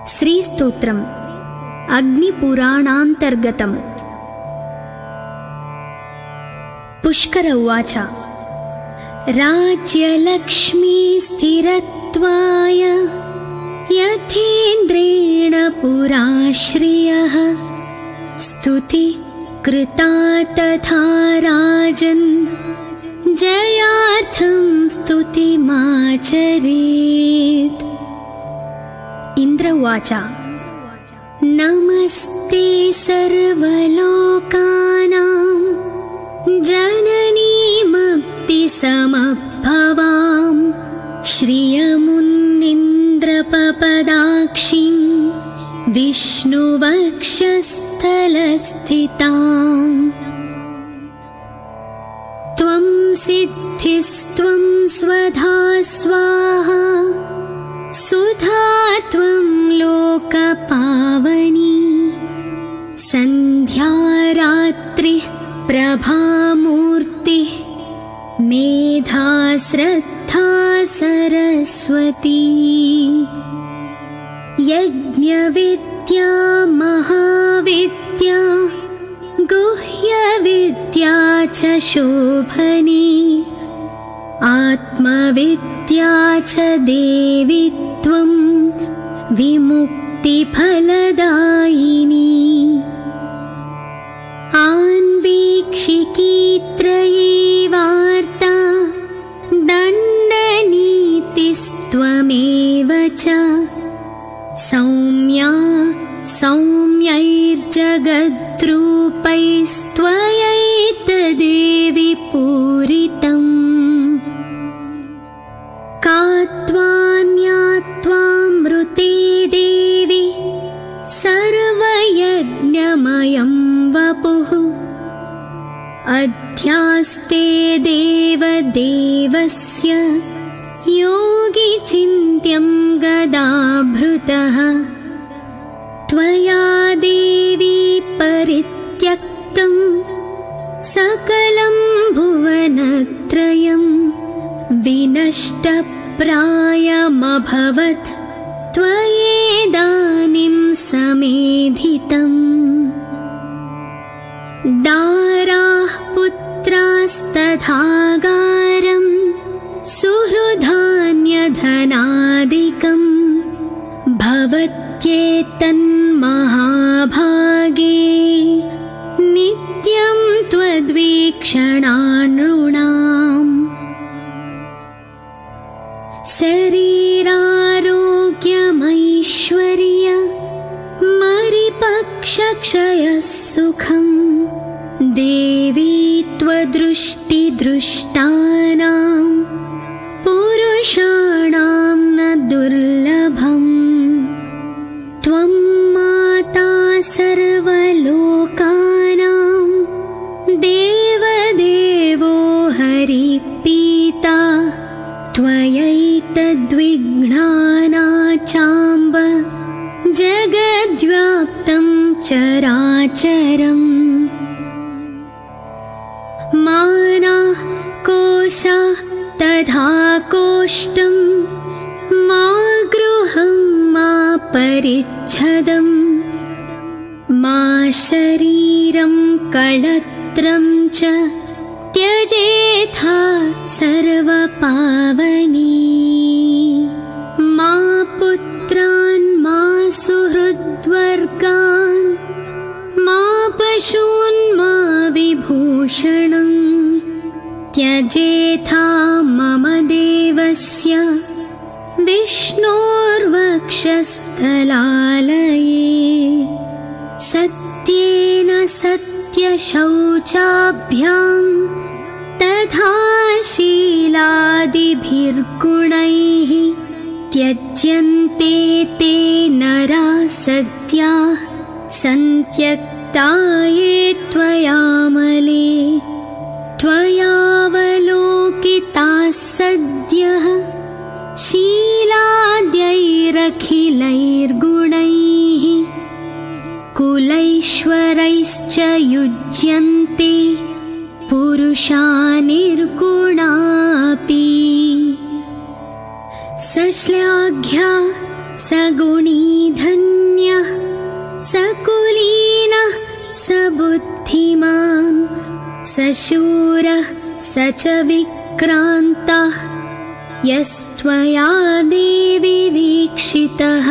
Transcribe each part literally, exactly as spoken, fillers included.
श्रीस्तोत्रम् अग्निपुराणान्तर्गतम्। पुष्कर उवाच। राज्यलक्ष्मी स्थिरत्वाय यथेन्द्रेण पुरा श्रियः स्तुति कृता तथा राजन् जयार्थं स्तुतिमाचरेत्। इन्द्र उवाच। नमस्ते सर्वलोकानां जननीमप्तिसमभवां श्रियमुन्निन्द्रपपदाक्षीं विष्णुवक्षस्थलस्थिताम्। त्वं सिद्धिस्त्वं स्वधा स्वाहा सुधा त्वं लोकपावनी सन्ध्या रात्रिः प्रभामूर्तिः मेधा श्रद्धा सरस्वती। यज्ञविद्या महाविद्या गुह्यविद्या च शोभनी आत्मविद्या च देवी त्वं विमुक्तिफलदायिनी। आन्वीक्षिकी त्रयी वार्ता दण्डनीतिस्त्वमेव च सौम्या सौम्यैर्जगद्रूपैस्त्वयैतदेवि पूरितम्। का त्वान्या त्वामृते देवी सर्वयज्ञमयं वपुः अध्यास्ते देवदेवस्य योगी चिन्त्यं गदाभृतः। त्वया देवी परित्यक्तं सकलं भुवनत्रयं विनष्टप्रायमभवत् त्वयेदानीं समेधितम्। दाराः पुत्रास्तथागारं सुहृदान्यधनादिकं भवत्येतन्महाभागे नित्यं त्वद्वीक्षणानृणाम्। शरीरारोग्यमैश्वर्य मरिपक्षक्षयः सुखं देवी त्वदृष्टिदृष्टानां पुरुषाणां न दुर्लभम्। त्वं माता सर्वलोकानां देवदेवो हरिपीता त्वयैतद्विघ्नानाचाम्ब जगद्व्याप्तं चराचरम्। मानाः कोशाः तथा कोष्ठं मा गृहं मा परिच्छदं मा शरीरं कळत्रं च त्यजेथा सर्वपावनी। मा पुत्रान् मा सुहृद्वर्गान् मा पशून् मा विभूषणं त्यजेथा मम देवस्य विष्णोर्वक्षस्थलालये। सत्येन सत्यशौचाभ्यां तथा शीलादिभिर्गुणैः त्यज्यन्ते ते नरा सद्याः सन्त्यक्ता ये त्वयामले। त्वयावलोकिताः सद्यः शीलाद्यैरखिलैर्गुणैः कुलैश्वरैश्च युज्यन्ते पुरुषा निर्गुणापि। सश्लाघ्या सगुणी धन्या शूरः स च विक्रान्तः यस्त्वया देवि वीक्षितः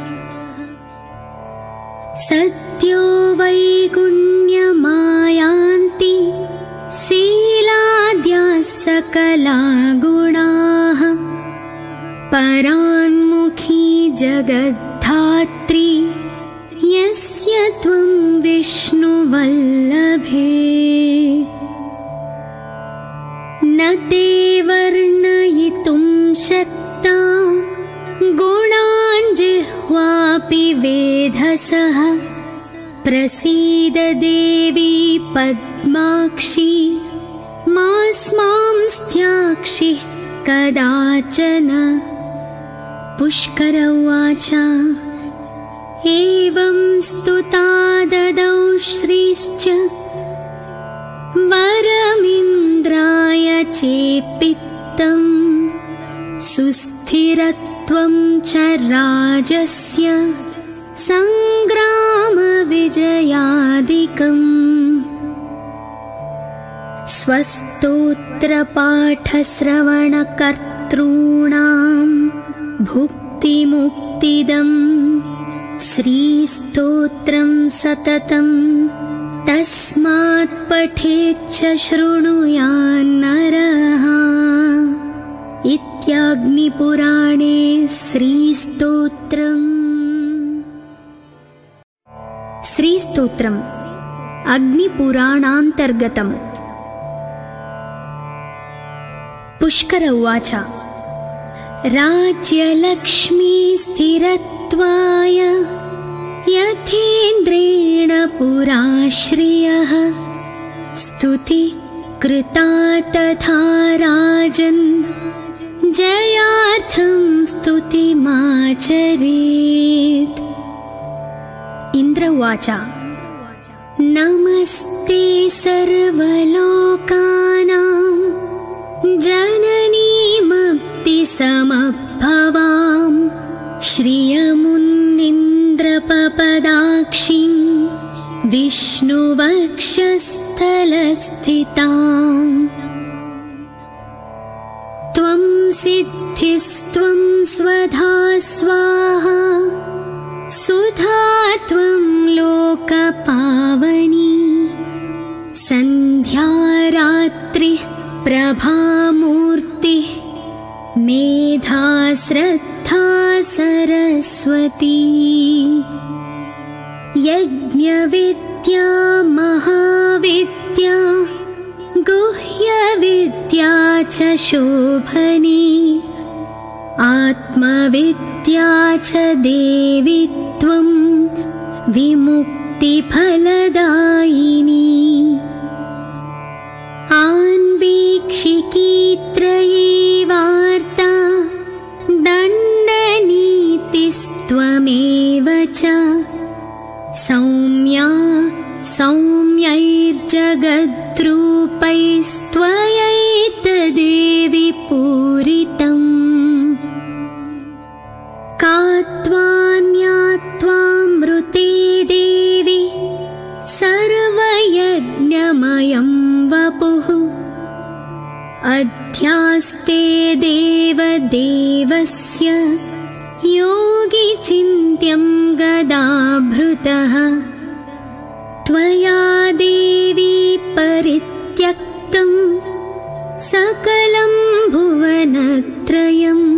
सद्यो वैगुण्यमायान्ति शीलाद्याः सकला गुणाः परान्मुखी जगद्धात्री यस्य त्वं विष्णुवल्लभे न ते वर्णयितुं शक्ता गुणान् जिह्वापि वेधसः प्रसीद देवी पद्माक्षी मास्मांस्त्याक्षि कदाचन। पुष्कर उवाच एवं स्तुता ददौ श्रीश्च वरमिन्द्राय चेपित्तं सुस्थिरत्वं च राजस्य सङ्ग्रामविजयादिकम् स्वस्तोत्रपाठश्रवणकर्तॄणां भुक्तिमुक्तिदम् श्रीस्तोत्रं सततं तस्मात् पठेच्च शृणुयान्नरः। इत्याग्निपुराणे श्रीस्तोत्रम्। श्रीस्तोत्रम् अग्निपुराणान्तर्गतम्। पुष्कर उवाच राज्यलक्ष्मी स्थिरत्वाय यथेन्द्रेण पुरा श्रियः स्तुति कृता तथा राजन् जयार्थं स्तुतिमाचरेत्। इन्द्र उवाच नमस्ते सर्वलोकानां जननीमप्तिसमभवां श्रियमुन्निन्द्रपपदाक्षीं विष्णुवक्षस्थलस्थिताम् त्वं सिद्धिस्त्वं स्वधा स्वाहा सुधा त्वं लोकपावनी सन्ध्या रात्रिः प्रभामूर्तिः मेधा श्रद्धा सरस्वती यज्ञविद्या महाविद्या गुह्यविद्या च शोभनी आत्मविद्या च देवी त्वं विमुक्तिफलदायिनी आन्वीक्षिकी त्रयी वार्ता दण्डनीतिस्त्वमेव च सौम्या सौम्यैर्जगद्रूपैस्त्वयैतदेवि पूरितम् का त्वान्या त्वामृते देवी सर्वयज्ञमयं वपुः अध्यास्ते देवदेवस्य योगिचिन्त्यं गदाभृतः त्वया देवी परित्यक्तं सकलं भुवनत्रयं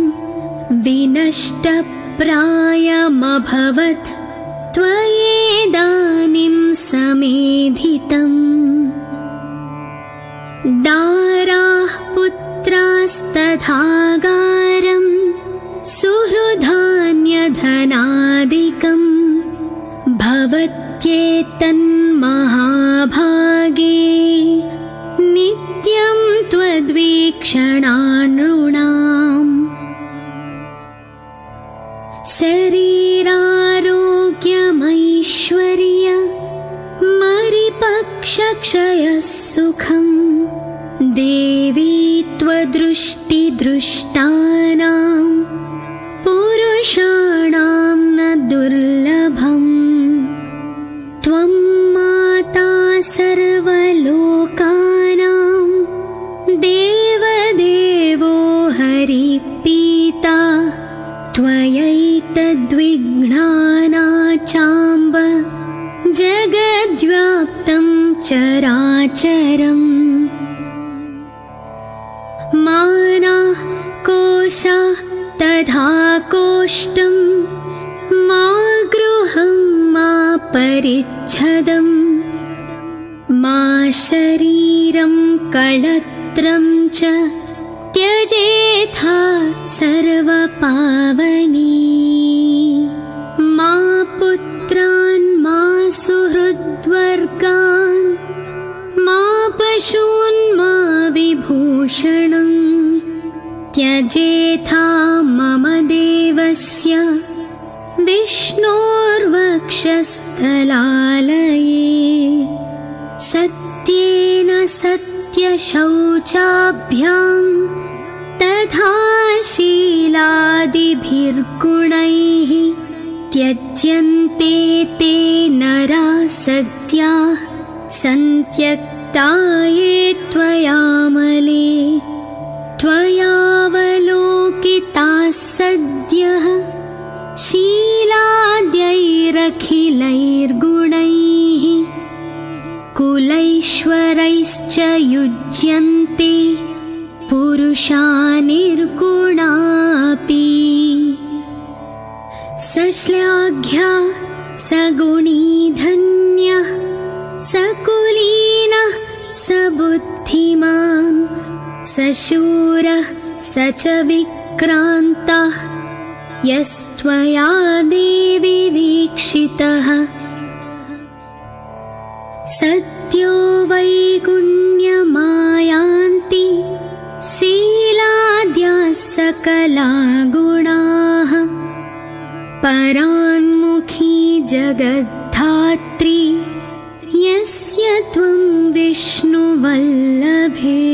विनष्टप्रायमभवत् त्वयेदानीं समेधितम् दाराः पुत्रास्तथागारं सुहृधान्यधनादिकं भवत्येतन्महाभागे नित्यं त्वद्वीक्षणानृणाम् शरीरारोग्यमैश्वर्य मरिपक्षक्षयः सुखं देवी त्वदृष्टिदृष्टानां पुरुषाणां न दुर्लभम् त्वं माता सर्वलोकानां तद्विघ्नानाचाम्ब जगद्व्याप्तं चराचरम् मानः कोशः तथा कोष्ठं मा गृहं मा परिच्छदम् मा शरीरं कळत्रं च त्यजेथा सर्वपावनी मा पुत्रान् मा सुहृद्वर्गान् मा पशून् मा विभूषणम् त्यजेथा मम देवस्य विष्णोर्वक्षस्थलालये सत्येन सत्यशौचाभ्यां तथा शीलादिभिर्गुणैः त्यज्यन्ते ते नरा सद्याः सन्त्यक्ता ये त्वयामले त्वयावलोकिताः सद्यः शीलाद्यैरखिलैर्गुणैः कुलैश्वरैश्च युज्यन्ते पुरुषा निर्गुणापि सश्लाघ्या सगुणी धन्यः सकुलीनः सबुद्धिमान् सशूरः स च विक्रान्तः यस्त्वया देवि वीक्षितः सद्यो वैगुण्यमायान्ति शीलाद्याः सकला गुणाः परान्मुखी जगद्धात्री यस्य त्वं विष्णुवल्लभे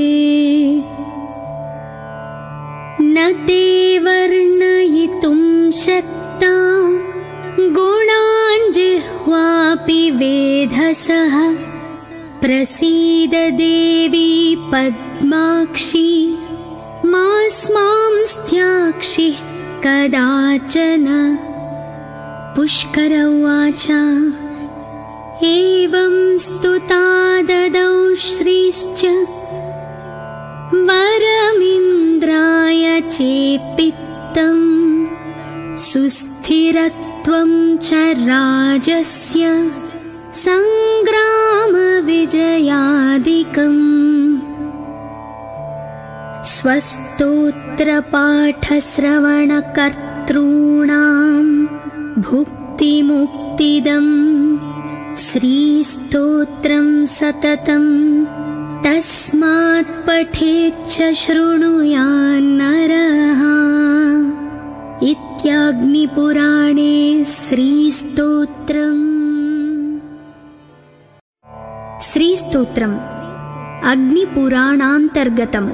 न ते वर्णयितुं शक्ता गुणान् जिह्वापि वेधसः प्रसीद देवी पद्माक्षी मास्मांस्त्याक्षि कदाचन पुष्कर उवाच एवं स्तुता ददौ श्रीश्च वरमिन्द्राय चेपित्तं सुस्थिरत्वं च राजस्य सङ्ग्रामविजयादिकम् स्वस्तोत्रपाठश्रवणकर्तॄणां भुक्तिमुक्तिदम् श्रीस्तोत्रं सततं तस्मात् पठेच्च शृणुयान्नरः इत्याग्निपुराणे श्रीस्तोत्रम्। श्रीस्तोत्रम् अग्निपुराणान्तर्गतम्।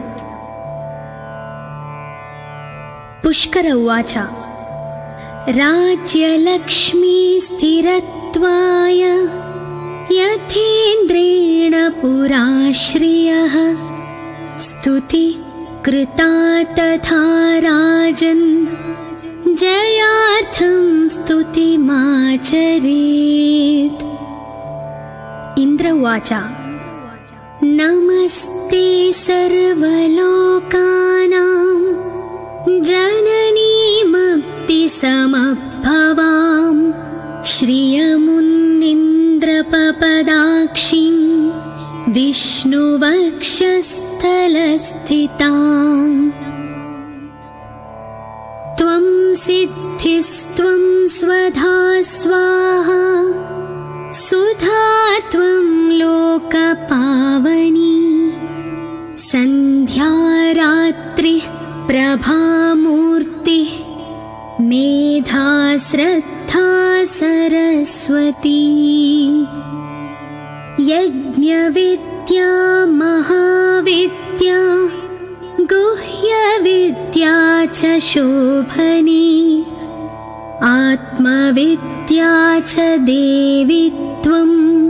पुष्कर उवाच राज्यलक्ष्मी स्थिरत्वाय यथेन्द्रेण पुरा श्रियः स्तुति कृता तथा राजन् जयार्थं स्तुतिमाचरेत्। इन्द्र उवाच नमस्ते सर्वलोकानां जननीमप्तिसमभवां श्रियमुन्निन्द्रपपदाक्षीं विष्णुवक्षस्थलस्थिताम् त्वं सिद्धिस्त्वं स्वधा स्वाहा सुधा त्वं लोकपावनी सन्ध्या रात्रिः प्रभामूर्तिः मेधा श्रद्धा सरस्वती यज्ञविद्या महाविद्या गुह्यविद्या च शोभनी आत्मविद्या च देवी त्वं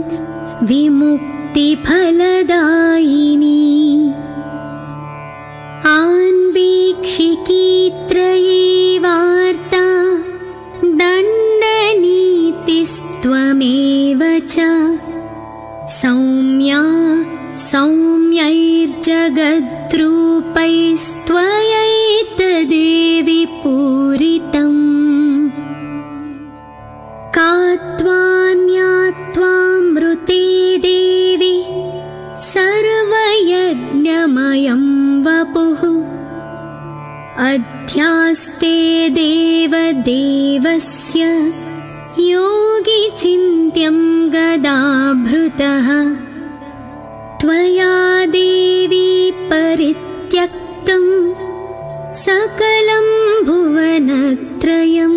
विमुक्तिफलदायिनी आन्वीक्षिकी त्रयी वार्ता त्वमेव च सौम्या सौम्यैर्जगद्रूपैस्त्वयैतदेवि पूरितम् का त्वान्या त्वामृते देवि सर्वयज्ञमयं वपुः अध्यास्ते देवदेवस्य योगिचिन्त्यं गदाभृतः त्वया देवी परित्यक्तं सकलं भुवनत्रयं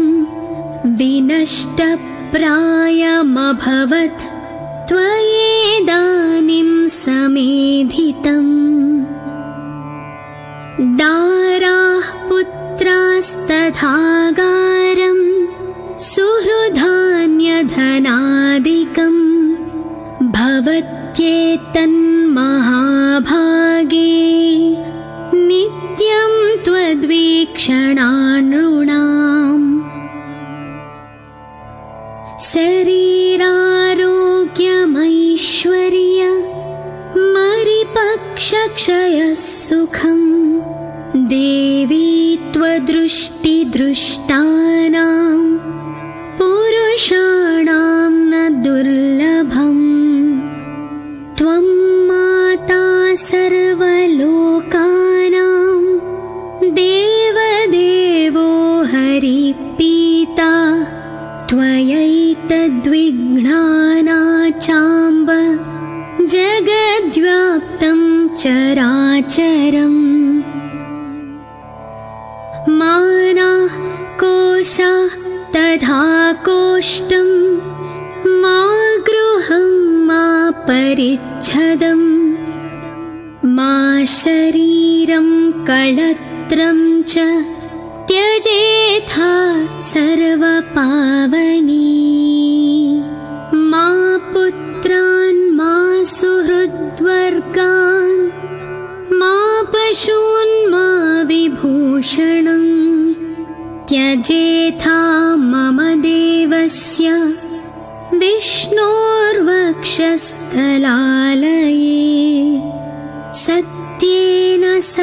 विनष्टप्रायमभवत् त्वयेदानीं समेधितम् दाराः पुत्रास्तथागारं सुहृदान्यधनादिकं भवत्येतन्महाभागे नित्यं त्वद्वीक्षणानृणाम् शरीरारोग्यमैश्वर्य मरिपक्षक्षयः सुखम् देवी त्वदृष्टिदृष्टानां पुरुषाणां न दुर्लभम् त्वं माता सर्वलोकानां देवदेवो हरिपीता त्वयैतद्विघ्नानाचाम्ब जगद्व्याप्तं चराचरम् मानाः कोशाः तथा कोष्ठं मा गृहं मा परिच्छदं मा शरीरं कळत्रं च त्यजेथा सर्वपावनी मा पुत्रान् मा सुहृद्वर्गान् मा पशून् मा विभूषणं त्यजेथा मम देवस्य विष्णोर्वक्षस्थलालये सत्येन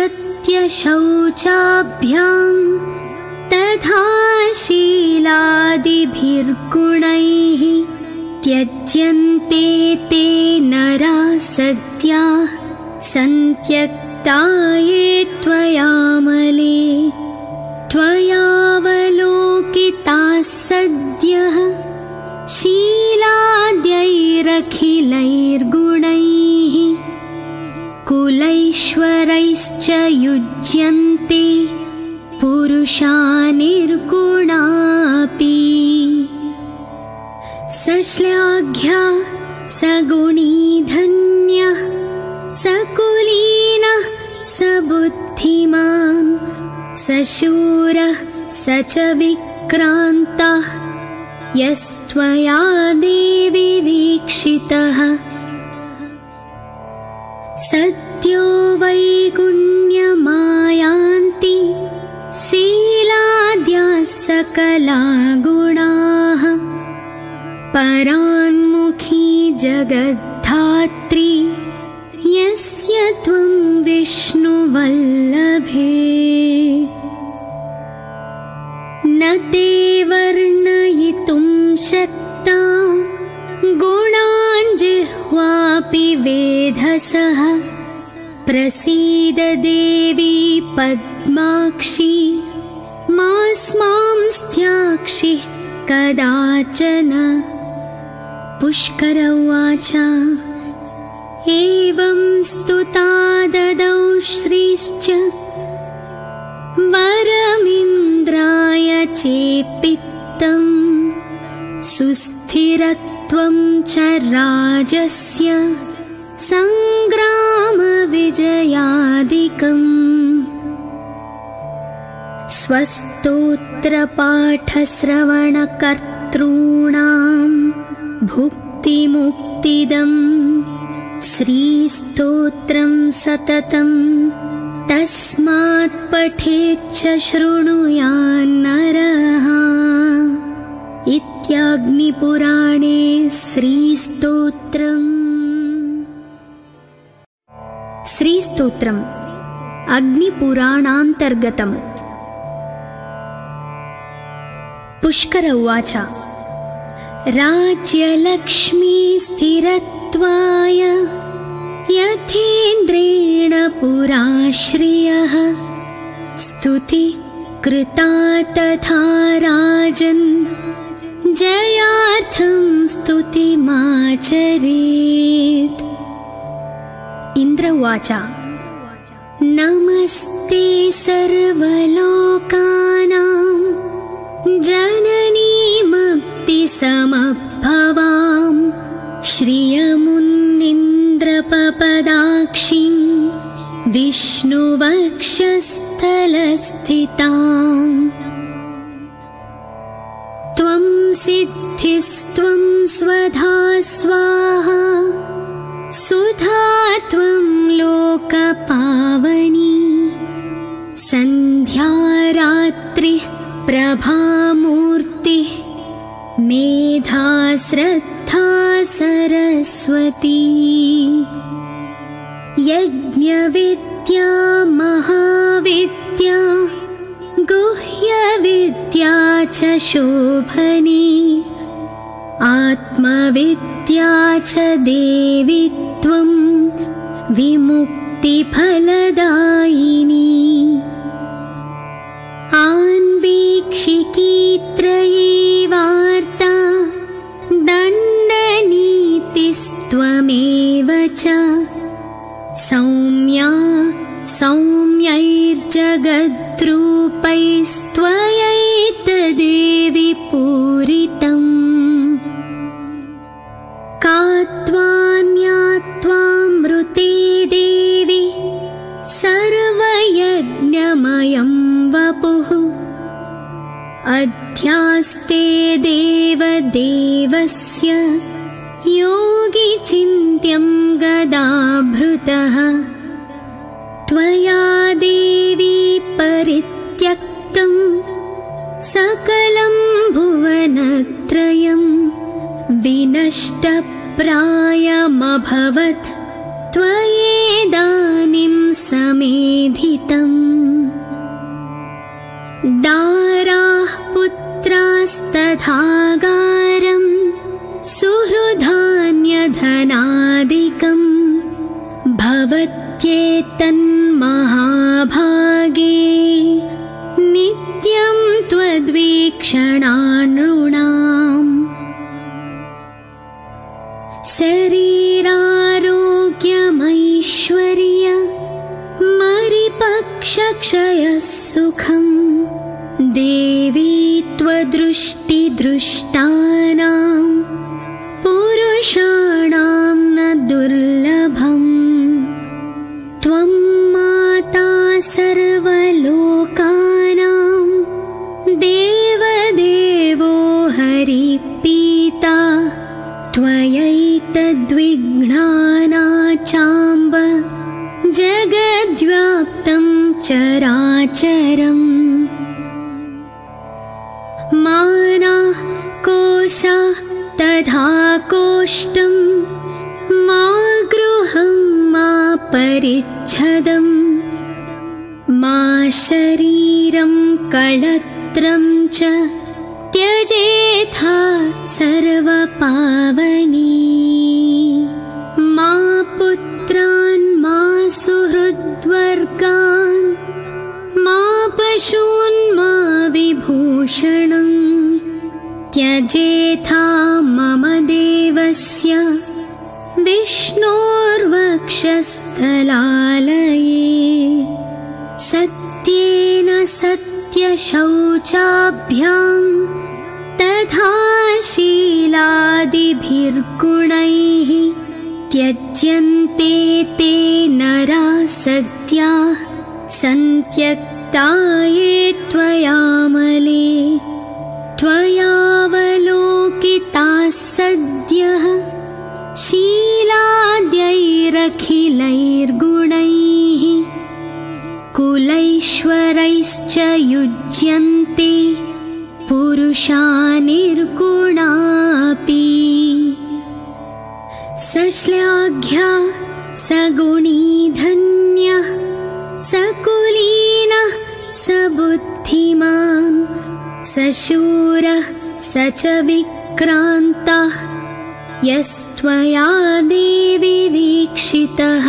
सत्यशौचाभ्यां तथा शीलादिभिर्गुणैः त्यज्यन्ते ते नरा सद्याः सन्त्यक्ता ये त्वयामले त्वयावलोकिताः सद्यः शीलाद्यैरखिलैर्गुणैः कुलैश्वरैश्च युज्यन्ते पुरुषा निर्गुणापि सश्लाघ्या सगुणी धन्यः सकुलीनः सबुद्धिमान् सशूरः स च विक्रान्तः यस्त्वया देवी वीक्षितः सद्यो वैगुण्यमायान्ति शीलाद्याः सकला गुणाः परान्मुखी जगद्धात्री यस्य त्वं विष्णुवल्लभे न ते वर्णयितुं शक्ता गुणान् जिह्वापि वेधसः प्रसीद देवी पद्माक्षी मास्मां स्त्याक्षि कदाचन पुष्कर उवाच एवं स्तुता ददौ श्रीश्च वरमिन्द्राय चेपित्तं सुस्थिरत्वं च राजस्य सङ्ग्रामविजयादिकम् स्वस्तोत्रपाठश्रवणकर्तॄणां भुक्तिमुक्तिदम् श्रीस्तोत्रं सततं तस्मात् पठेच्च शृणुयान्नरः इत्याग्निपुराणे श्रीस्तोत्रम्। श्रीस्तोत्रम् अग्निपुराणान्तर्गतम्। पुष्कर उवाच। राज्यलक्ष्मी स्थिरत्वाय यथेन्द्रेण पुरा श्रियः स्तुति कृता तथा राजन् जयार्थं स्तुतिमाचरेत्। इन्द्र उवाच। नमस्ते सर्वलोकानां जननीमप्तिसमभवां श्रियमुन्निन्द्रपपदाक्षीं विष्णुवक्षस्थलस्थिताम्। त्वं सिद्धिस्त्वं स्वधा स्वाहा सुधा त्वं लोकपावनी सन्ध्या रात्रिः प्रभामूर्तिः मेधा श्रद्धा सरस्वती। यज्ञविद्या महाविद्या गुह्यविद्या च शोभनी आत्मविद्या च देवी त्वं विमुक्तिफलदायिनी। आन्वीक्षिकी त्रयी वार्ता दण्डनीतिस्त्वमेव च सौम्या सौम्यैर्जगद्रूपैस्त्वयैतदेवि पूरितम्। का त्वान्या त्वामृते देवी सर्वयज्ञमयं वपुः अध्यास्ते देवदेवस्य योगी चिन्त्यं गदाभृतः। त्वया देवी परित्यक्तं सकलं भुवनत्रयं विनष्टप्रायमभवत् त्वयेदानीं समेधितम्। दाराः पुत्रास्तथागारं सुहृदान्यधनादिकं भवत्येतन्महाभागे नित्यं त्वद्वीक्षणानृणाम्। शरीरारोग्यमैश्वर्य मरिपक्षक्षयः सुखम् देवी त्वदृष्टिदृष्टानां पुरुषाणां न दुर्लभम्। त्वं माता सर्वलोकानां देवदेवो हरिपीता त्वयैतद्विघ्नानाचाम्ब जगद्व्याप्तं चराचरम्। मानाः कोशाः तथा कोष्ठं मा गृहं मा परिच्छदं मा शरीरं कळत्रं च त्यजेथा सर्वपावनी। मा पुत्रान् मा सुहृद्वर्गान् मा पशून् मा विभूषणं त्यजेथा मम देवस्य विष्णोर्वक्षस्थलालये। सत्येन सत्यशौचाभ्यां तथा शीलादिभिर्गुणैः त्यज्यन्ते ते नरा सद्याः सन्त्यक्ता ये त्वयामले। त्वयावलोकिताः सद्यः शीलाद्यैरखिलैर्गुणैः कुलैश्वरैश्च युज्यन्ते पुरुषा निर्गुणान्यताम्। श्लाघ्या सगुणी धन्यः सकुलीनः सबुद्धिमान् सशूरः स च विक्रान्तः यस्त्वया देवि वीक्षितः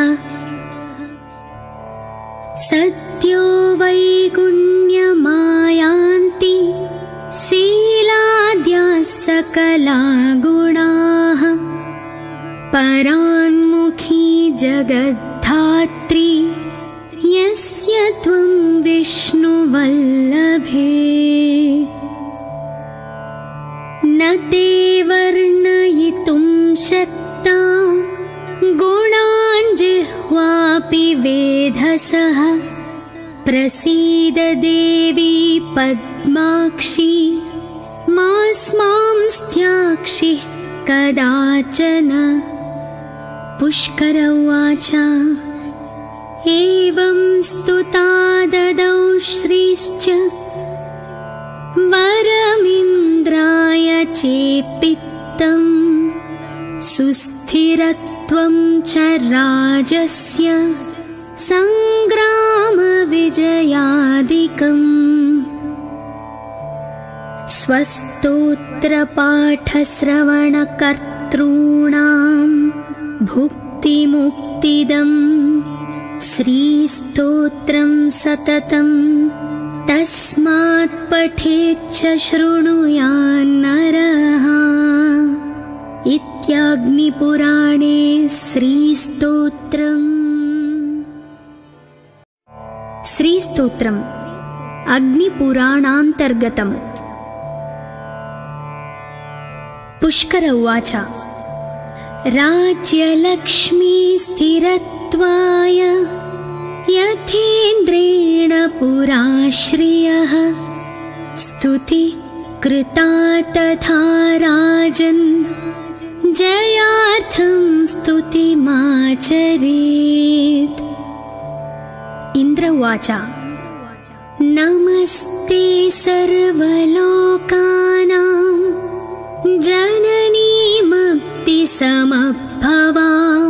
सद्यो वैगुण्यमायान्ति शीलाद्याः सकला गुणाः परान्मुखी जगद्धात्री यस्य त्वं विष्णुवल्लभे न ते वर्णयितुं शक्ता गुणान् जिह्वापि वेधसः प्रसीद देवी पद्माक्षी मास्मांस्त्याक्षि कदाचन। पुष्कर उवाच एवं स्तुता ददौ श्रीश्च वरमिन्द्राय चेपित्तं सुस्थिरत्वं च राजस्य सङ्ग्रामविजयादिकम् स्वस्तोत्रपाठश्रवणकर्तॄणां भुक्तिमुक्तिदं श्रीस्तोत्रं सततं तस्मात् पठेच्च शृणुयान्नरः। इत्याग्निपुराणे श्रीस्तोत्रम्। श्रीस्तोत्रम् अग्निपुराणान्तर्गतम्। पुष्कर उवाच राज्यलक्ष्मी स्थिरत्वाय यथेन्द्रेण पुरा श्रियः स्तुति कृता तथा राजन् जयार्थं स्तुतिमाचरेत्। इन्द्र उवाच नमस्ते सर्वलोकानां जननीमप्तिसमभवां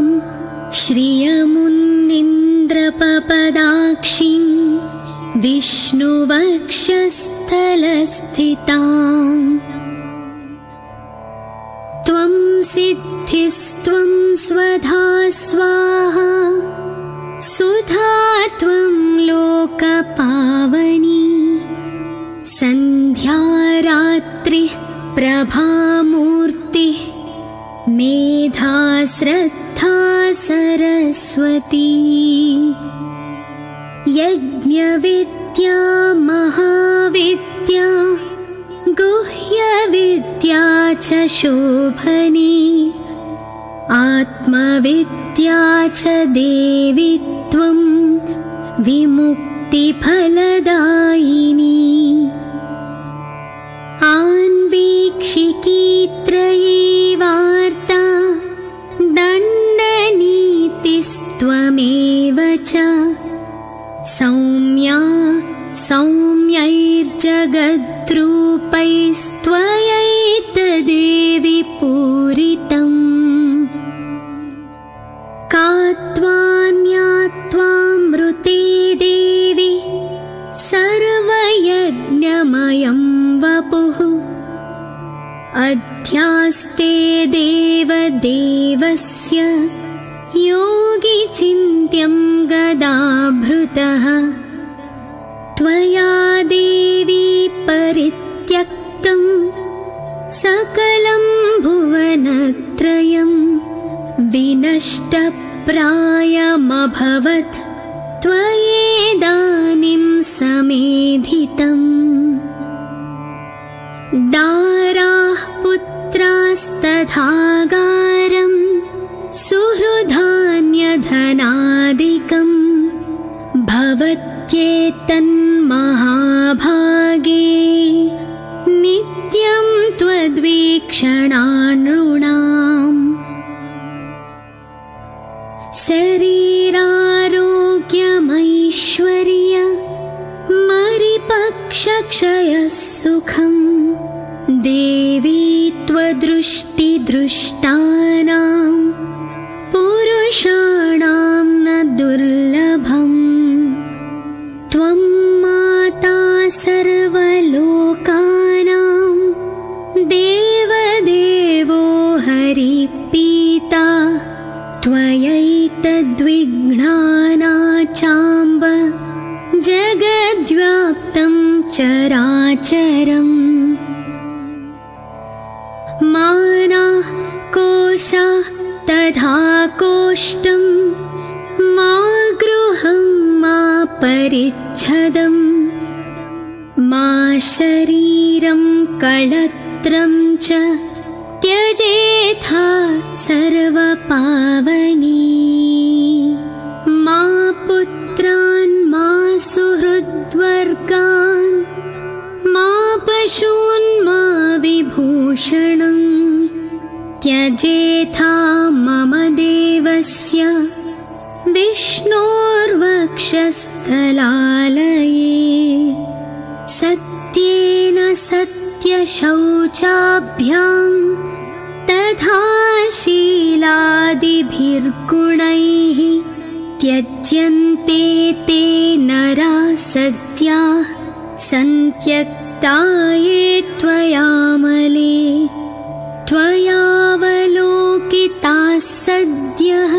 श्रियमुन्निन्द्रपपदाक्षीं विष्णुवक्षस्थलस्थिताम् त्वं सिद्धिस्त्वं स्वधा स्वाहा सुधा त्वं लोकपावनी सन्ध्या रात्रिः प्रभामूर्तिः मेधा श्रद्धा सरस्वती यज्ञविद्या महाविद्या गुह्यविद्या च शोभनी आत्मविद्या च देवी त्वं विमुक्तिफलदायिनी आन्वीक्षिकी त्रयी वार्ता दण्डनीतिस्त्वमेव च सौम्या सौम्यैर्जगद्रूपैस्त्वयैतदेवि पूरितम् का त्वान्या त्वामृते देवि सर्वयज्ञमयं वपुः अध्यास्ते देवदेवस्य योगी चिन्त्यं गदाभृतः त्वया देवी परित्यक्तं सकलं भुवनत्रयं विनष्टप्रायमभवत् त्वयेदानीं समेधितम् दाराः पुत्रास्तथागारं सुहृधान्यधनादिकं भवत्येतन्महाभागे नित्यं त्वद्वीक्षणानृणाम् शरीरारोग्यमैश्वर्य मरिपक्षक्षयः सुखम् देवी त्वदृष्टिदृष्टानां पुरुषाणां न दुर्लभम् त्वं माता सर्वलोकानां देवदेवो हरिपीता त्वयैतद्विघ्नानाचाम्ब जगद्व्याप्तं चराचरम् मानः कोशः तथा कोष्ठं मा गृहं मा परिच्छदम् मा शरीरं कळत्रं च त्यजेथा सर्वपावनी मा पुत्रान् मा सुहृद्वर्गान् मा पशून् मा विभूषणम् त्यजेथा मम देवस्य विष्णोर्वक्षस्थलालये सत्येन सत्यशौचाभ्यां तथा शीलादिभिर्गुणैः त्यज्यन्ते ते नरा सद्याः सन्त्यक्ता ये त्वयामले त्वयावलोकिताः सद्यः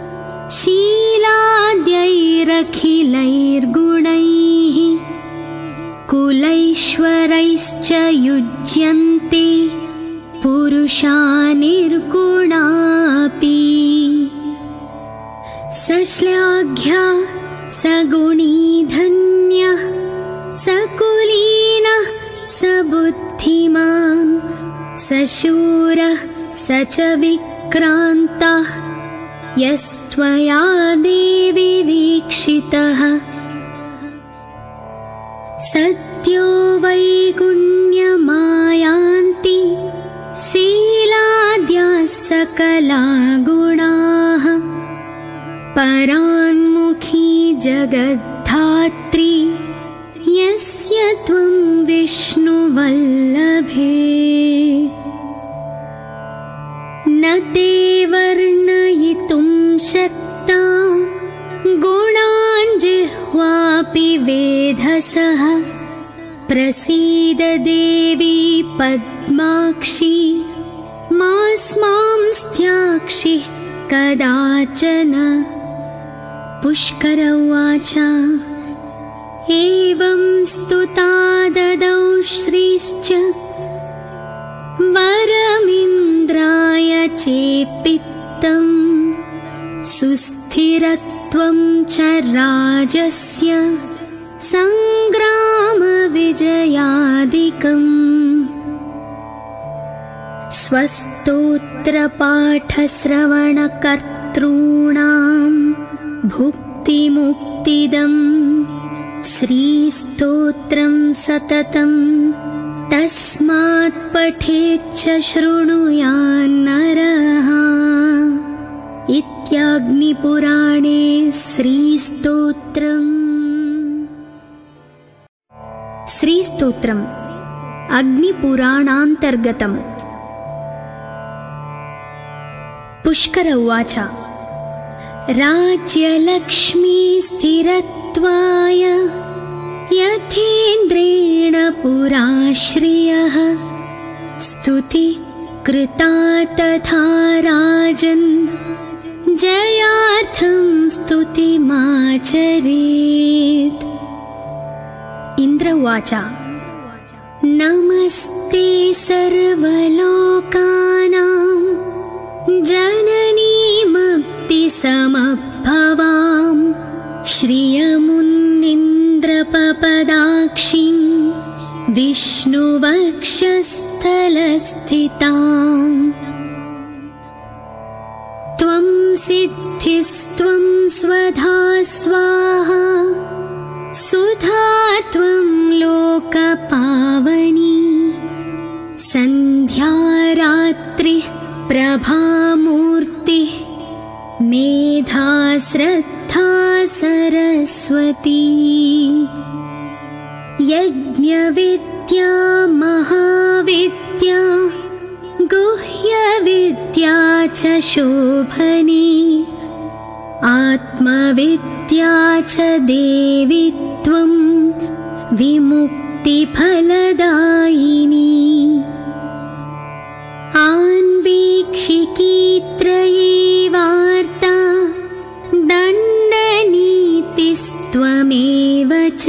शीलाद्यैरखिलैर्गुणैः कुलैश्वरैश्च युज्यन्ते पुरुषा निर्गुणापि सश्लाघ्या सगुणी धन्यः सकुलीनः सबुद्धिमान् सशूरः स च विक्रान्तः यस्त्वया देवि वीक्षितः सद्यो वैगुण्यमायान्ति शीलाद्याः सकला गुणाः परान्मुखी जगद्धात्री यस्य त्वं विष्णुवल्लभे न ते वर्णयितुं शक्ता गुणान् जिह्वापि वेधसः प्रसीद देवी पद्माक्षी मास्मां स्त्याक्षि कदाचन। पुष्कर उवाच एवं स्तुता ददौ श्रीश्च वरमिन्द्राय चेपित्तं सुस्थिरत्वं च राजस्य सङ्ग्रामविजयादिकम् स्वस्तोत्रपाठश्रवणकर्तॄणां भुक्तिमुक्तिदं श्रीस्तोत्रं सततं तस्मात् पठेच्च शृणुयान्नरः। इत्याग्निपुराणे श्रीस्तोत्रम्। श्रीस्तोत्रम् अग्निपुराणान्तर्गतम्। पुष्कर उवाच राज्यलक्ष्मी स्थिरत्वाय यथेन्द्रेण पुरा श्रियः स्तुति कृता तथा राजन् जयार्थं स्तुतिमाचरेत्। इन्द्र उवाच नमस्ते सर्वलोकानां जननीमप्तिसमभवां श्रियमुन्निन्द्रपपदाक्षीं विष्णुवक्षस्थलस्थिताम् त्वं सिद्धिस्त्वं स्वधा स्वाहा सुधा त्वं लोकपावनी सन्ध्या रात्रिः प्रभामूर्तिः मेधा श्रद्धा सरस्वती यज्ञविद्या महाविद्या गुह्यविद्या च शोभनी आत्मविद्या च देवी त्वं विमुक्तिफलदायिनी आन्वीक्षिकी त्रये वार्ता दण्डनीतिस्त्वमेव च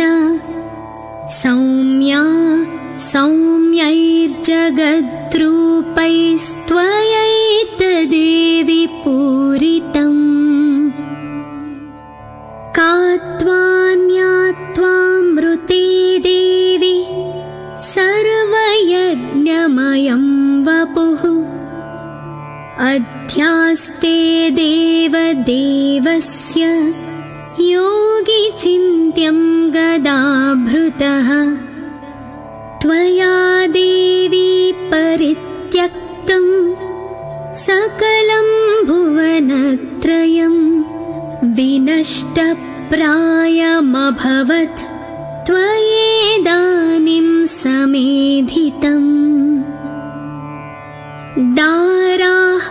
सौम्या सौम्यैर्जगद्रूपैस्त्वयैतदेवि पूरितम् का त्वान्या त्वामृते देवि सर्वयज्ञमयं वपुः अध्यास्ते देवदेवस्य योगी चिन्त्यं गदाभृतः त्वया देवी परित्यक्तं सकलं भुवनत्रयं विनष्टप्रायमभवत् त्वयेदानीं समेधितम् दाराः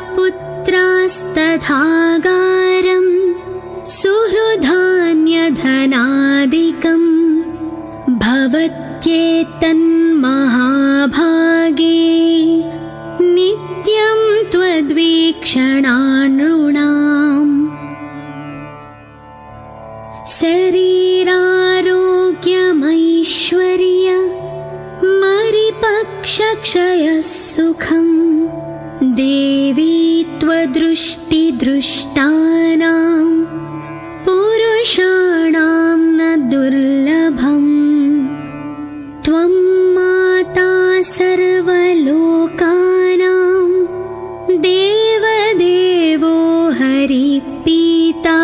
पुत्रास्तथागारं सुहृदान्यधनादिकं भवत्येतन्महाभागे नित्यं त्वद्वीक्षणानृणाम् शरीरारोग्यमैश्वर्य मरिपक्षक्षयः सुखम् देवी त्वदृष्टिदृष्टानां पुरुषाणां न दुर्लभम् त्वं माता सर्वलोकानां देवदेवो हरिपीता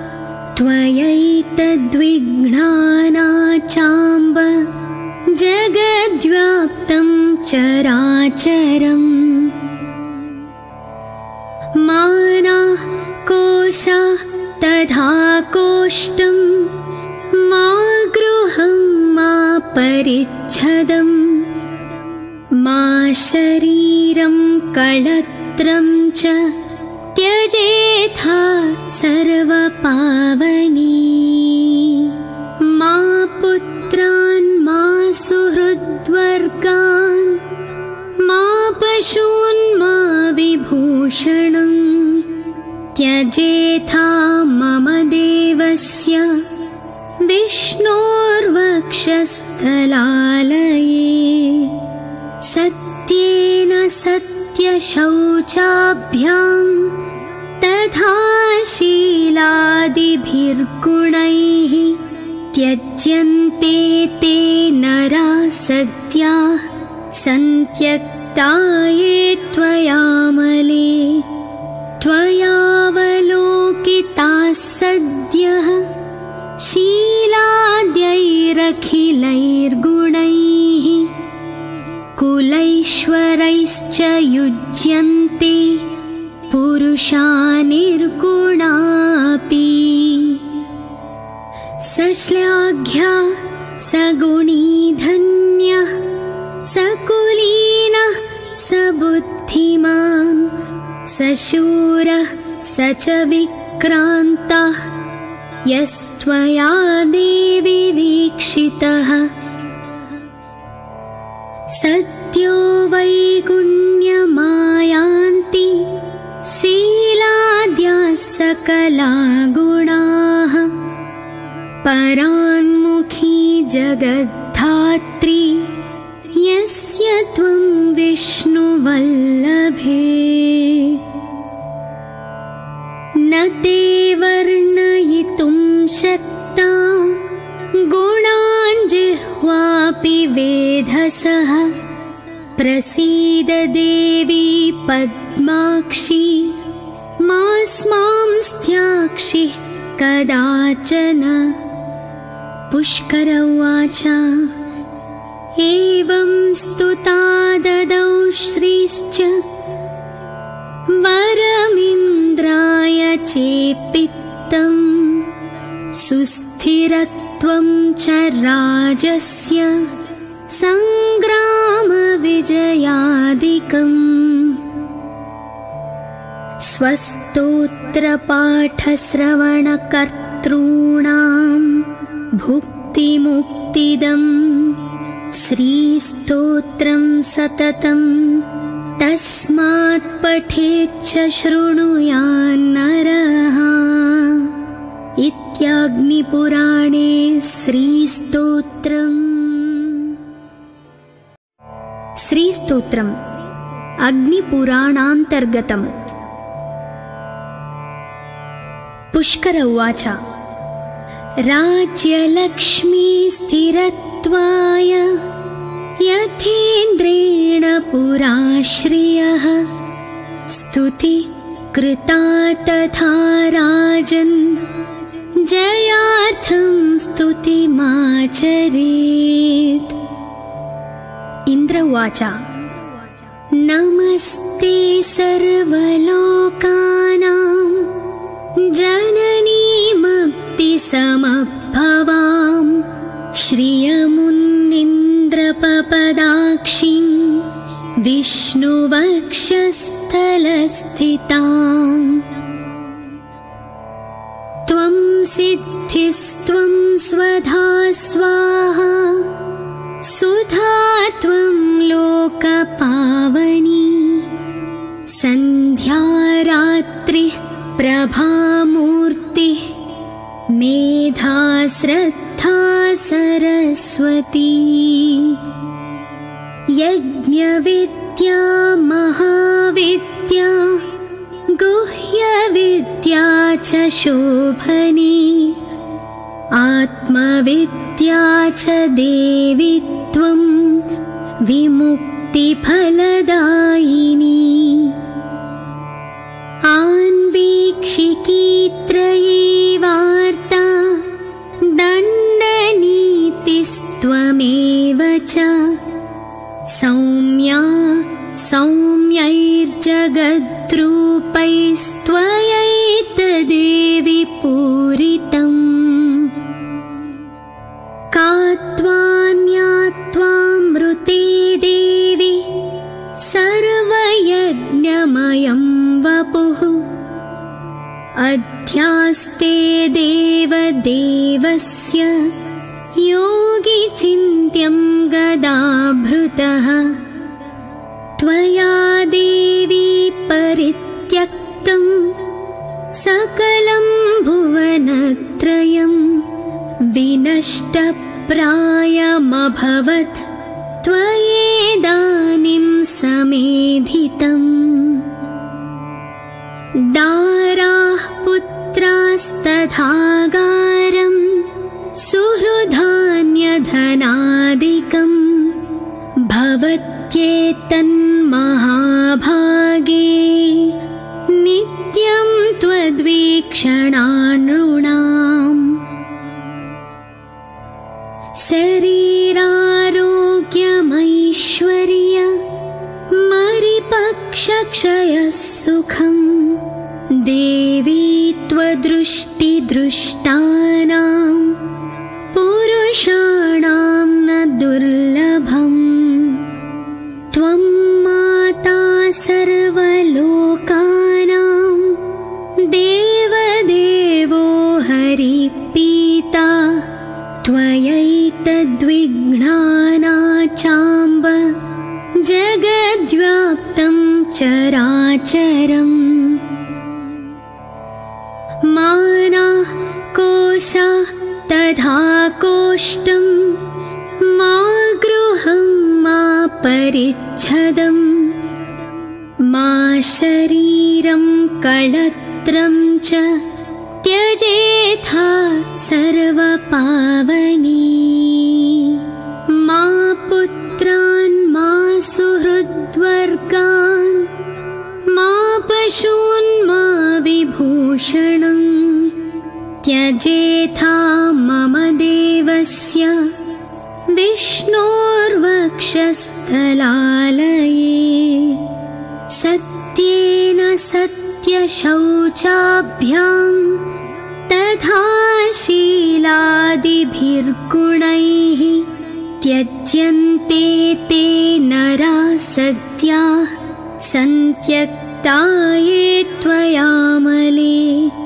त्वयैतद्विघ्नानाचाम्ब जगद्व्याप्तं चराचरम् मानाः कोशाः तथा कोष्ठं मा गृहं मा परिच्छदं मा शरीरं कळत्रं च त्यजेथा सर्वपावनी मा पुत्रान् मा सुहृद्वर्गान् मा पशून् मा विभूषणं त्यजेथा मम देवस्य विष्णोर्वक्षस्थलालये सत्येन सत्यशौचाभ्यां तथा शीलादिभिर्गुणैः त्यज्यन्ते ते नरा सद्याः सन्त्यक्ता ये त्वयामले त्वयावलोकिताः सद्यः शीलाद्यैरखिलैर्गुणैः कुलैश्वरैश्च युज्यन्ते पुरुषा निर्गुणापि सश्लाघ्या सगुणी धन्यः सकुलीनः सबुद्धिमान् सशूरः स च विक्रान्तः यस्त्वया देवी वीक्षितः सद्यो वैगुण्यमायान्ति शीलाद्याः सकला गुणाः परान्मुखी जगद्धात्री यस्य त्वं विष्णुवल्लभे न ते वर्णयितुं शक्ता गुणान् जिह्वापि वेधसः प्रसीद देवी पद्माक्षी मास्मां स्त्याक्षि कदाचन पुष्कर उवाच एवं स्तुता ददौ श्रीश्च वरमिन्द्राय चेपित्तं सुस्थिरत्वं च राजस्य संग्रामविजयादिकम् स्वस्तोत्रपाठश्रवणकर्तॄणां भुक्तिमुक्तिदं श्रीस्तोत्रं सततं तस्मात् पठेच्च शृणुयान्नरः इत्याग्निपुराणे श्रीस्तोत्रम्। श्रीस्तोत्रम् अग्निपुराणान्तर्गतम्। पुष्कर उवाच राज्यलक्ष्मी स्थिरत्वाय यथेन्द्रेण पुरा श्रियः स्तुति कृता तथा राजन् जयार्थं स्तुतिमाचरेत्। इन्द्र उवाच नमस्ते सर्वलोकानां जननीमप्तिसमभवां श्रियमुन्निन्द्रपपदाक्षीं विष्णुवक्षस्थलस्थिताम्। त्वं सिद्धिस्त्वं स्वधा स्वाहा सुधा त्वं लोकपावनी सन्ध्या रात्रिः प्रभामूर्तिः मेधा श्रद्धा सरस्वती। यज्ञविद्या महाविद्या गुह्यविद्या च शोभनी आत्मविद्या च देवी त्वं विमुक्तिफलदायिनी। आन्वीक्षिकी त्रयी वार्ता दण्डनीतिस्त्वमेव च सौम्या सौम्यैर्जगद्रूपैस्त्वयैतदेवि पूरितम्। का त्वान्या त्वामृते देवी सर्वयज्ञमयं वपुः अध्यास्ते देवदेवस्य योगिचिन्त्यं गदाभृतः। त्वया देवी परित्यक्तं सकलं भुवनत्रयं विनष्टप्रायमभवत् त्वयेदानीं समेधितम्। दाराः पुत्रास्तथागारं सुहृदान्यधनादिकं भवत्येतन्महाभागे नित्यं त्वद्वीक्षणानृणाम्। शरीरारोग्यमैश्वर्य मरिपक्षक्षयः सुखं देवी त्वदृष्टिदृष्टानां पुरुषाणां न दुर्लभम्। त्वं माता सर्वलोकानां देवदेवो हरिपीता त्वयैतद्विघ्नानाचाम्ब जगद्व्याप्तं चराचरम्। मानाः कोशाः तथा कोष्ठं मा गृहं मा परिच्छदं मा शरीरं कळत्रं च त्यजेथा सर्वपावनी। मा पुत्रान् मा सुहृद्वर्गान् मा पशून् मा विभूषणं त्यजेथा मम देवस्य विष्णोर्वक्षस्थलालये। सत्येन सत्यशौचाभ्यां तथा शीलादिभिर्गुणैः त्यज्यन्ते ते नरा सद्याः सन्त्यक्ता त्वया त्वयामले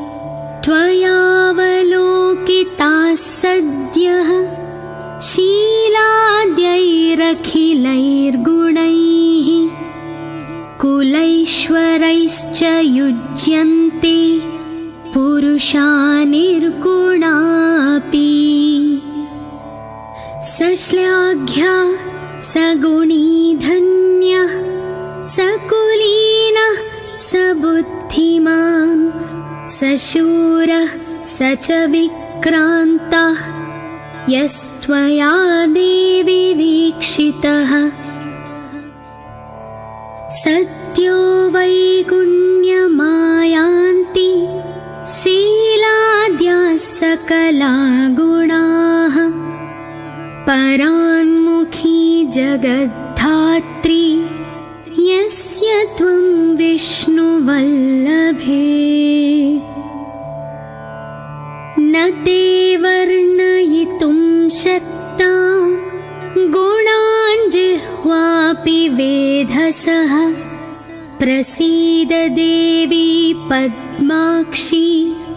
त्वयावलोकिताः सद्यः शीलाद्यैरखिलैर्गुणैः कुलैश्वरैश्च युज्यन्ते पुरुषा निर्गुणापि सश्लाघ्या सगुणी धन्यः सकुलीनः सबुद्धिमान् सशूरः स च विक्रान्तः यस्त्वया देवि वीक्षितः सद्यो वैगुण्यमायान्ति शीलाद्याः सकला गुणाः परान्मुखी जगद्धात्री यस्य त्वं विष्णुवल्लभे न ते वर्णयितुं शक्ता गुणान् जिह्वापि वेधसः प्रसीद देवी पद्माक्षी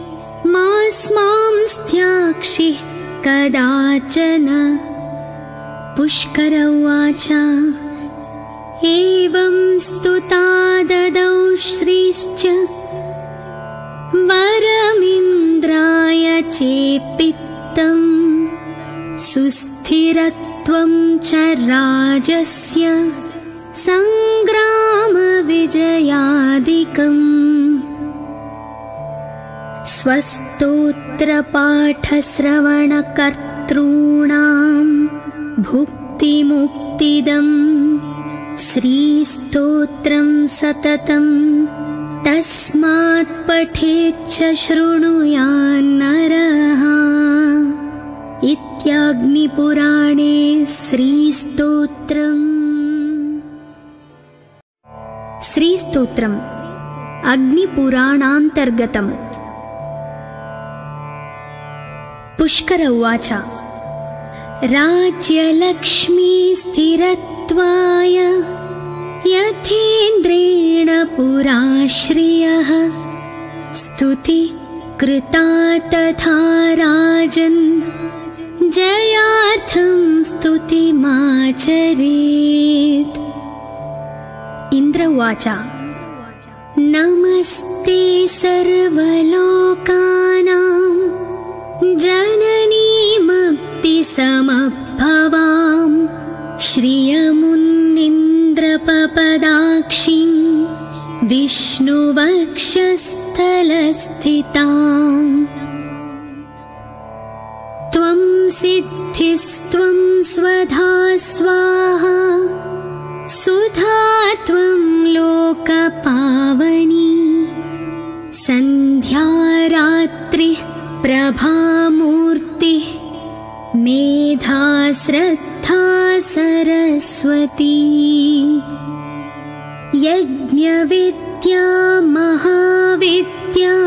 मास्मांस्त्याक्षि कदाचन। पुष्कर उवाच एवं स्तुता ददौ श्रीश्च वरमिन्द्राय चेपित्तं सुस्थिरत्वं च राजस्य सङ्ग्रामविजयादिकम् स्वस्तोत्रपाठश्रवणकर्तॄणां भुक्तिमुक्तिदम् श्रीस्तोत्रं सततं तस्मात् पठेच्च शृणुयान्नरः इत्याग्निपुराणे श्रीस्तोत्रम्। श्रीस्तोत्रम् अग्निपुराणान्तर्गतम्। पुष्कर उवाच राज्यलक्ष्मी स्थिरत्वाय यथेन्द्रेण पुरा श्रियः स्तुति कृता तथा राजन् जयार्थं स्तुतिमाचरेत्। इन्द्र उवाच नमस्ते सर्वलोकानां जननीमप्तिसमभवां श्रियमुन्निन्द्रपपदाक्षीं विष्णुवक्षस्थलस्थिताम् त्वं सिद्धिस्त्वं स्वधा स्वाहा सुधा त्वं लोकपावनी सन्ध्या रात्रिः प्रभामूर्तिः मेधा श्रद्धा सरस्वती यज्ञविद्या महाविद्या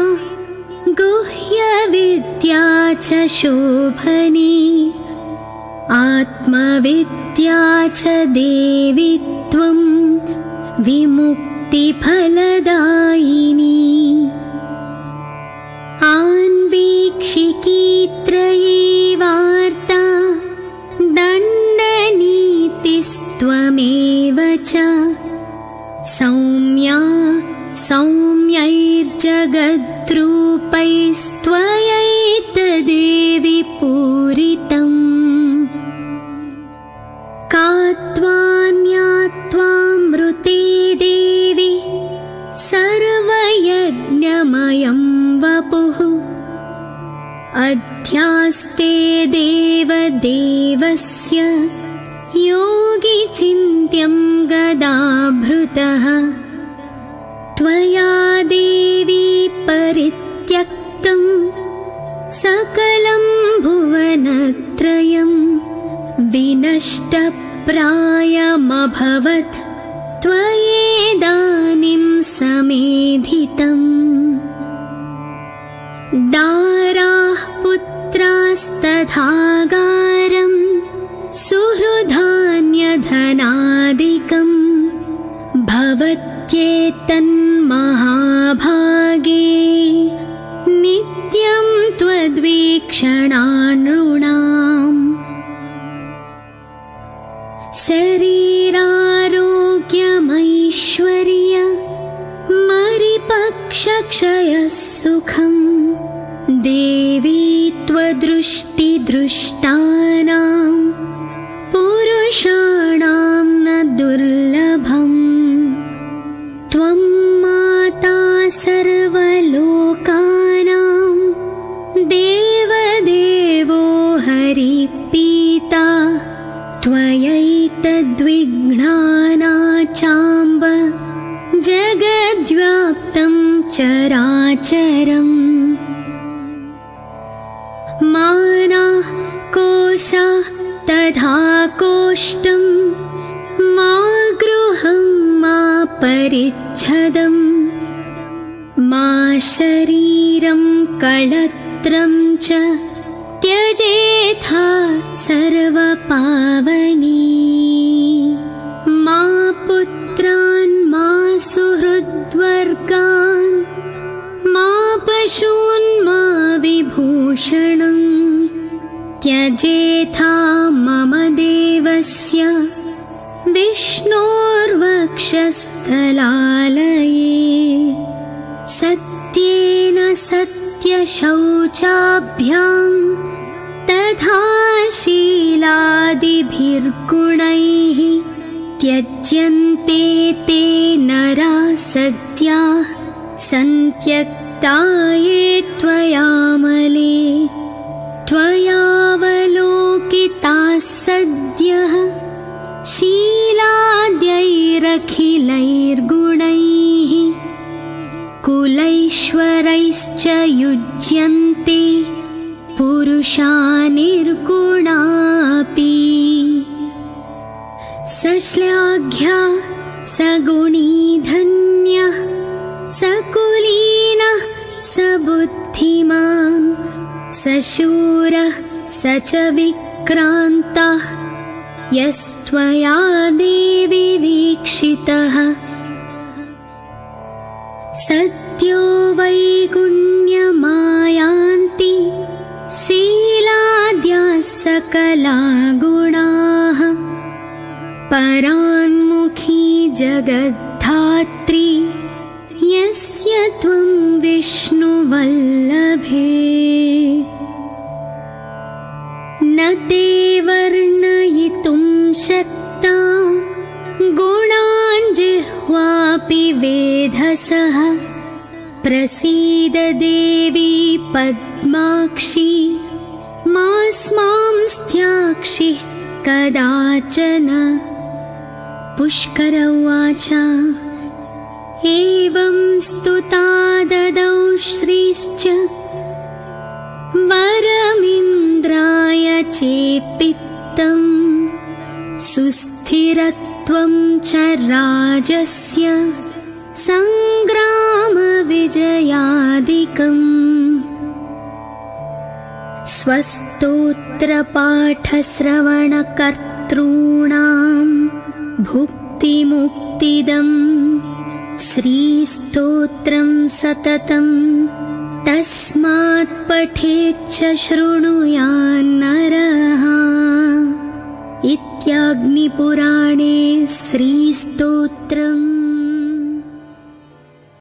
गुह्यविद्या च शोभनी आत्मविद्या च देवी त्वं विमुक्तिफलदायिनी आन्वीक्षिकीत्रये वार्ता दण्डनीतिस्त्वमेव च सौम्या सौम्यैर्जगद्रूपैस्त्वयैतदेवि पूरितम् का त्वान्या त्वामृते देवि सर्वयज्ञमयं वपुः अध्यास्ते देवदेवस्य योगी चिन्त्यं गदाभृतः त्वया देवी परित्यक्तं सकलं भुवनत्रयं विनष्टप्रायमभवत् त्वयेदानीं समेधितम् दाराः पुत्रास्तथागारं सुहृदान्यधनादिकं भवत्ये सचेतन्महाभागे नित्यं त्वद्वीक्षणानृणाम् शरीरारोग्यमैश्वर्य मरिपक्षक्षयः सुखम् देवी त्वदृष्टिदृष्टानां पुरुषाणां न दुर्लभम् त्वं माता सर्वलोकानां देवदेवो हरिपीता त्वयैतद्विघ्नानाचाम्ब जगद्व्याप्तं चराचरम् मानः कोशः तथा कोष्ठं मा गृहं मा परिच्छदं मा शरीरं कळत्रं च त्यजेथा सर्वपावनी मा पुत्रान् मा सुहृद्वर्गान् मा पशून् मा विभूषणं त्यजेथा मम देवस्य विष्णोर्वक्षस्थलालये सत्येन सत्यशौचाभ्यां तथा शीलादिभिर्गुणैः त्यज्यन्ते ते नरा सद्याः सन्त्यक्ता ये त्वयामले त्वयावलोकिताः सद्यः शीलाद्यैरखिलैर्गुणैः कुलैश्वरैश्च युज्यन्ते पुरुषा निर्गुणापि सश्लाघ्या सगुणी धन्यः सकुलीनः सबुद्धिमान् सशूरः स च विक्रान्तः यस्त्वया देवी वीक्षितः सद्यो वैगुण्यमायान्ति शीलाद्याः सकला गुणाः परान्मुखी जगद्धात्री यस्य त्वं विष्णुवल्लभे न ते वर्णयितुं शक्ता गुणान् जिह्वापि वेधसः प्रसीद देवी पद्माक्षी मास्मांस्त्याक्षि कदाचन पुष्कर उवाच एवं स्तुता ददौ श्रीश्च वरमिन्द्राय चेपित्तं सुस्थिरत्वं च राजस्य सङ्ग्रामविजयादिकम् स्वस्तोत्रपाठश्रवणकर्तॄणां भुक्तिमुक्तिदम् श्रीस्तोत्रं सततं तस्मात् पठेच्च शृणुयान्नरः इत्याग्निपुराणे श्रीस्तोत्रम्।